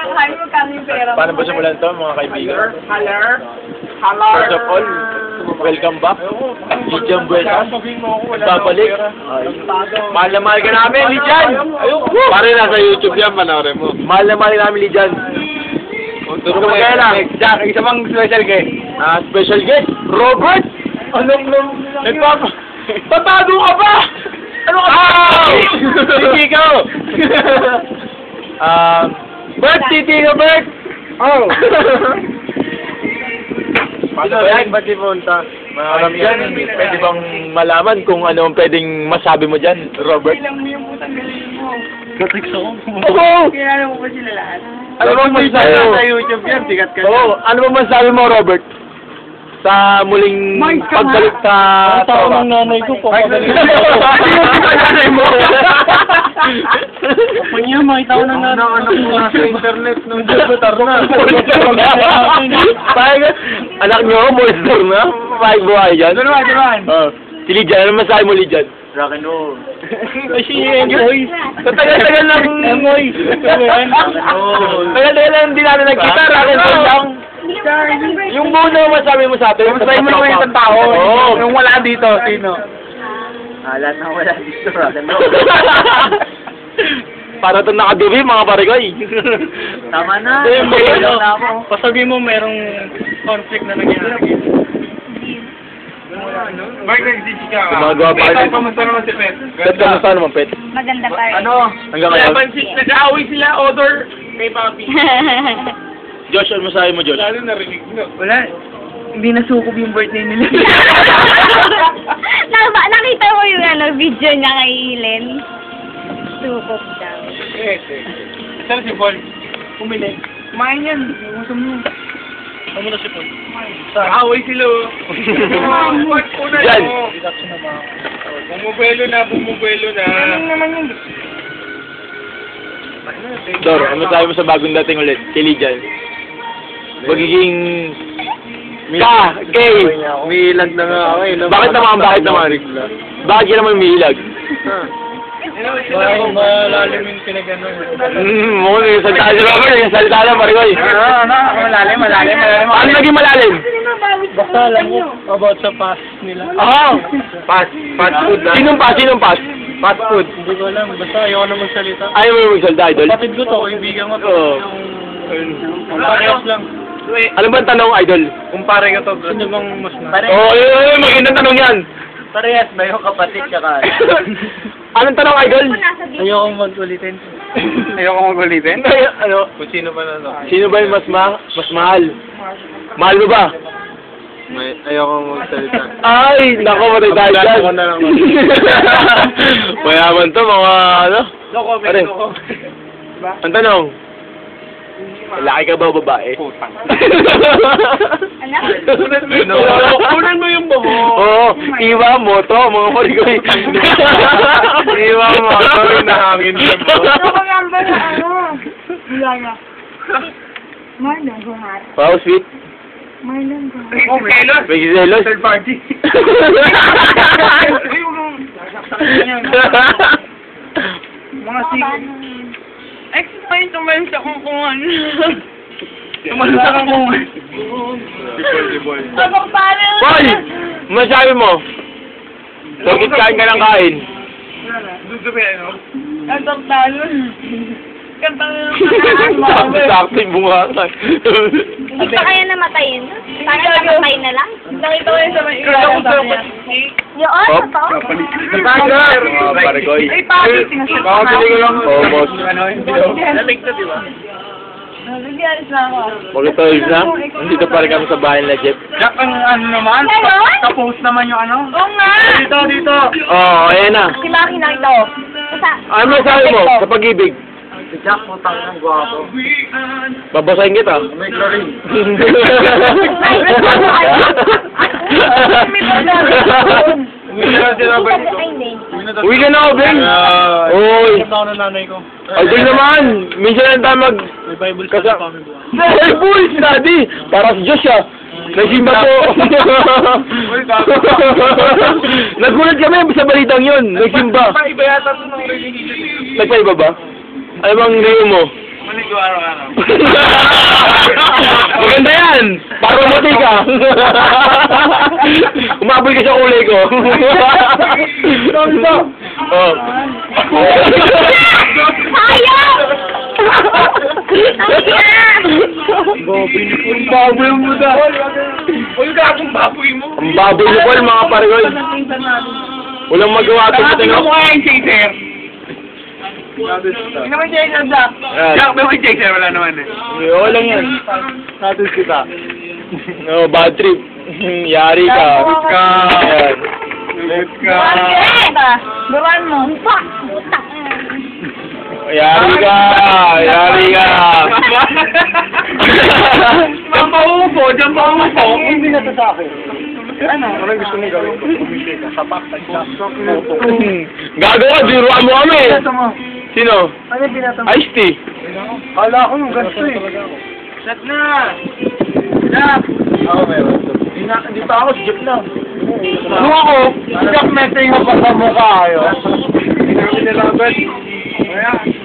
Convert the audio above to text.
Kaya mo kami pera. Paano ba simulan to, mga kaibigan? Hello. First of all, welcome back. Leejohn Buenas. Babalik. Mahal na mahal ka namin, Leejohn. Pare, nasa YouTube yan, panoorin mo. Mahal na mahal namin, Leejohn. Tulog ka magkaya lang. Jack, isa pang special guest. Special guest, Robert. Tatago ka ba? Ano ka ba? Hindi ka. Bert, titi ka, Bert. Oh. Paano ba yan? Ba't di punta? Marami yan. Pwede bang malaman kung ano ang pwedeng masabi mo dyan, Robert? Ilang mo yung putang galing mo. Matrix ako. Oo! Kilala mo ba sila lahat? Ano bang masabi mo? Sa YouTube yan, sikat ka. Oo, ano bang masabi mo, Robert? Sa muling pagbalik sa tao ng nanay ko po. Ano yung nanay mo? Kung niya, makita ko ng nanay ko. Anak mo nasa internet nung butar na. Anak nyo, monster na? Pahig buhay dyan? Duruan. Si Leejohn, ano masabi mo, Leejohn? Rock and roll. Kasi Emoy. Tagal-tagal lang. Emoy. Tagal-tagal lang hindi natin nagkita. Rock and roll lang. Yung buo na masabi mo sa atin. Masabi mo naman yung tao. Oo. Yung wala dito, sino? Lahat na wala dito. Rock and roll. Para ito nakadubi, mga paregoy. Tama na. Pasabi mo merong conflict na nangyari. Mark, nag-DJ ka. Gumagawa pa rin. Kamusta naman si Pet? Pet, kamusta naman, Pet? Maganda pa rin. Hanggang ngayon. Nag-aaway sila, Odor, kay Papi. Josh, ano masabi mo, Josh? Lalo narinig mo. Wala. Hindi nasukob yung birthday nila. Nakita mo yung video niya kay Helen? Sukop daw. Saan si Paul? Umili. Kumain yan. Gusto mo. Ano na si Paul? Nag-aaway sila. Yan. Bumubuelo na. Ano naman yun? Dor, ano sabi mo sa bagong dating ulit? Kay Leejohn? Magiging... Umiilag na nga ako eh. Bakit naman? Bakit ka naman umiilag? Malalim yung pinag-ano. Muna yung salita si Robert, yung salita lang, Marigoy. Malalim. Ano naging malalim? Basta alam ko about sa past nila. Fast food na. Sinong pass? Fast food. Hindi ko alam. Basta ayoko na magsalita. Ayaw mo yung magsalita, Idol? Kapatid ko to, kaibigan ko to. Oo. Yung parehas lang. Ano ba ang tanong, Idol? Kumpare ka to, sino bang mas na? Oo, magandang tanong yan. Parehas ba yung kapatid tsaka? Anong tanong, Idol? Ayoko mag-ulitin. Ano? Kung sino ba na to? Sino ba yung mas mahal? Mahal mo ba? Ayoko magsalita. Ay, nako, matay tayo dyan. Ako na lang. Mayaman to, mga ano? No comment, Pare. no comment. Ang tanong, lalaki ka ba o babae? Putang. Anak? Kunan mo yung buho. Oo, iwa mo to, mga Marigoy. Iwa mo, sorry na hangin sa buho. Nakagamba na Wala na. Marlon, buhat. Wow, sweet. Marlon, buhat. Oh, Kelos. May giselos. Third party. Mga explain to man sa kung ano. Tumalun sa kang kung. Dibol. Abang pare! Boy! Masabi mo? Bakit kain ka ng kain? Dudubi, ano? Ang talon. Kanta na Sakto yung bunga. Hindi pa kaya namatayin? Parang namatay na lang? Nakita ko yun sa may ilalabang niya. Yun, totoo? Marigoy. Ay, pati, sinasabi Baka pili ko lang. Almost. Lamig to, di ba? Nag-alis na ako. Mag-12 na. Nandito pa rin kami sa bahay nila, Jeff. Jack, ang ano naman? Ganon? Ka-post naman yung ano? Oo nga! Dito. Oo, ayan na. Si Maki na ito. Ano masabi mo sa pag-ibig? Si Jack, putang ng gwapo. Babasahin kita. May chlorine. Uwi na si Robert. Uwi ka na, Obeng. Uy. Punta ako ng nanay ko. Idol naman. Minsan lang tayo mag... May Bible study pa kami buwan. Bible study! Para si Josh ah. Nagsimba po. Nagulat kami sa balitang yun. Nagsimba. Iba yata ito ng religion. Nagpaiba ba? Ano bang ngayon mo? Mali. ko araw-araw. Maganda yan! Para umuti ka! Umabol ka sa kulay ko. Oh. Sayang! Ang baboy mo da. Uy, gagong baboy mo. Ang baboy mo Paul, mga parigol. Walang magawa ito sa Tingnan mo tinok. kaya yung chaser. Hindi naman siya yung Jack. Jack, may yung chaser, wala naman eh. Oo lang yan. Natin kita. No, bad trip. Yari ka. Let's go. Ayan. Let's go. Buruan mo. Putak. Yari ka. Yari ka. Diyan pa uupo, diyan pa uupo. Hindi na to sa akin. Ano? Anong gusto mong gawin? Pumili ka. Sapak, tagsak. Gago ka, biruan mo kami. Binato mo. Sino? Ano yung binato mo? Iced tea. Kala ko nung ganito eh. Shut na. Jack. Ako meron. Hindi pa ako, jeep lang. Nung ako, Jack Messing mo pa sa mukha ayo. Hindi namin nalaban. Kaya,